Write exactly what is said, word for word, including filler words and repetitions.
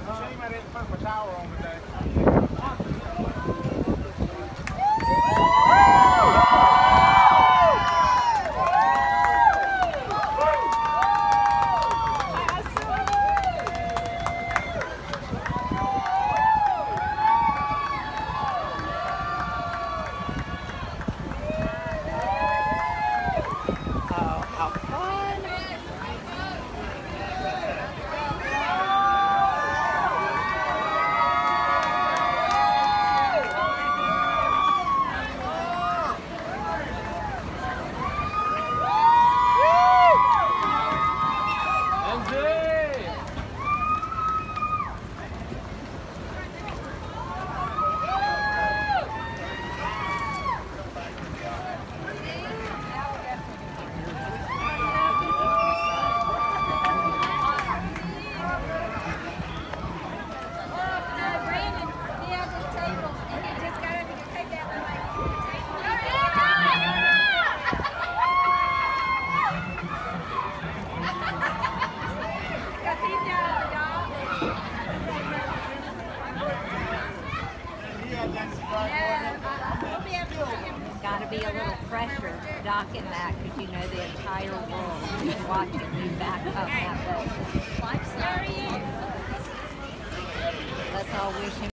Shame I didn't put my towel on today. Got to be a little pressure docking that because you know the entire world is watching you back up that boat. Let's all wish him